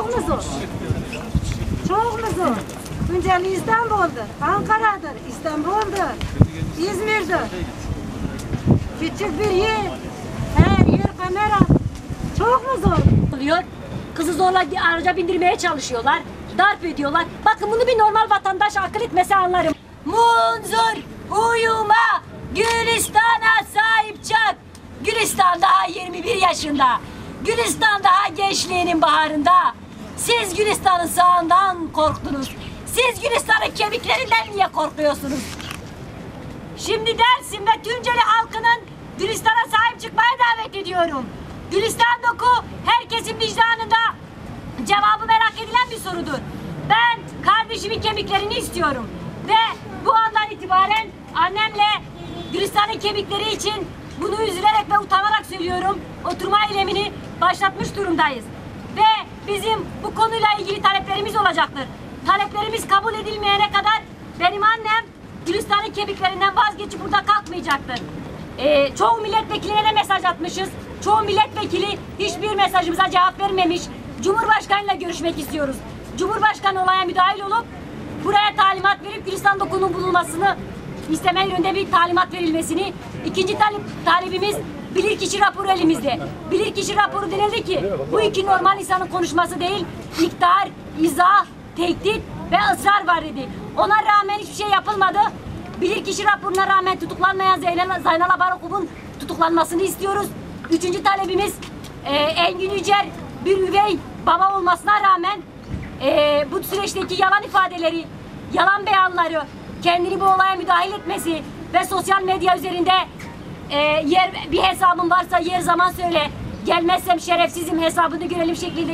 Çok mu zor? Çok mu zor? Tunceli İstanbul'dur, Ankara'dır, İstanbul'dur, İzmir'dir. Küçük bir yer, her yer kamera. Çok mu zor? Oluyor. Kızı zorla araca bindirmeye çalışıyorlar. Darp ediyorlar. Bakın bunu bir normal vatandaş akıl etmese anlarım. Munzur uyuma, Gülistan'a sahip çık. Gülistan daha 21 yaşında. Gülistan daha gençliğinin baharında. Siz Gülistan'ın sağından korktunuz. Siz Gülistan'ın kemiklerinden niye korkuyorsunuz? Şimdi Dersim ve Tunceli halkının Gülistan'a sahip çıkmaya davet ediyorum. Gülistan doku herkesin vicdanında cevabı merak edilen bir sorudur. Ben kardeşimin kemiklerini istiyorum. Ve bu andan itibaren annemle Gülistan'ın kemikleri için bunu üzülerek ve utanarak söylüyorum. Oturma eylemini başlatmış durumdayız. Ve bizim bu konuyla ilgili taleplerimiz olacaktır. Taleplerimiz kabul edilmeyene kadar benim annem Gülistan'ın kemiklerinden vazgeçip burada kalkmayacaktır. Çoğu milletvekiline de mesaj atmışız. Çoğu milletvekili hiçbir mesajımıza cevap vermemiş. Cumhurbaşkanıyla görüşmek istiyoruz. Cumhurbaşkanı olaya müdahil olup buraya talimat verip Gülistan dokunun bulunmasını isteme yönünde bir talimat verilmesini. İkinci talebimiz bilirkişi raporu elimizde. Bilirkişi raporu denildi ki bu iki normal insanın konuşması değil, iktidar, izah, tehdit ve ısrar var dedi. Ona rağmen hiçbir şey yapılmadı. Bilirkişi raporuna rağmen tutuklanmayan Zeynal Abarokub'un tutuklanmasını istiyoruz. Üçüncü talebimiz Engin Yücel bir üvey baba olmasına rağmen bu süreçteki yalan ifadeleri, yalan beyanları, kendini bu olaya müdahil etmesi ve sosyal medya üzerinde bir hesabım varsa yer zaman söyle, gelmezsem şerefsizim hesabını görelim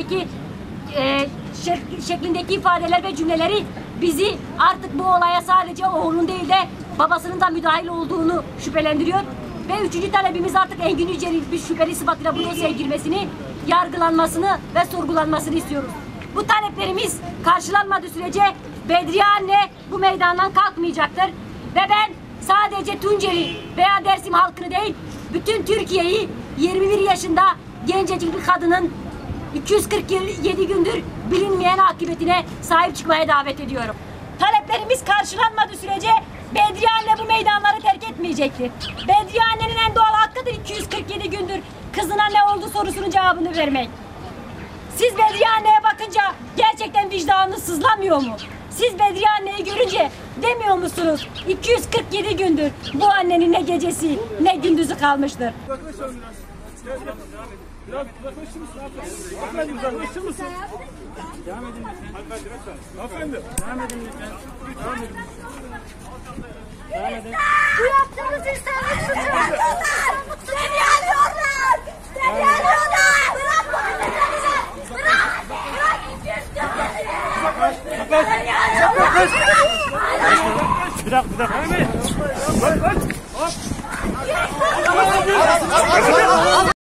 şeklindeki ifadeler ve cümleleri bizi artık bu olaya sadece oğlunun değil de babasının da müdahil olduğunu şüphelendiriyor. Ve üçüncü talebimiz artık Engin Yücel'in bir şüpheli sıfatıyla bu dosyaya girmesini, yargılanmasını ve sorgulanmasını istiyoruz. Bu taleplerimiz karşılanmadığı sürece Bedriye anne bu meydandan kalkmayacaktır. Ve ben sadece Tunceli veya Dersim halkını değil, bütün Türkiye'yi 21 yaşında gencecik bir kadının 247 gündür bilinmeyen akıbetine sahip çıkmaya davet ediyorum. Taleplerimiz karşılanmadığı sürece Bedriye anne bu meydanları terk etmeyecektir. Bedriye annenin en doğal hakkıdır 247 gündür kızına ne oldu sorusunun cevabını vermek. Siz Bedriye anneye bakınca gerçekten vicdanınız sızlamıyor mu? Siz Bedriye anneyi görünce demiyor musunuz? 247 gündür bu annenin ne gecesi ne gündüzü kalmıştır. Biraz uzaklaşır mısın? Hanımefendi uzaklaşır mısın? Devam edin lütfen. Hanımefendi lütfen. Hanımefendi. Devam edin lütfen. Devam edin. Devam edin. Bu yaptığınız insanlık suçu yapıyorlar. Seni alıyorlar. Seni alıyorlar. Bırak polisleri. Bırak. Bırak. Uzaklaş. Uzaklaş. Bir dakika. Bak. Hop.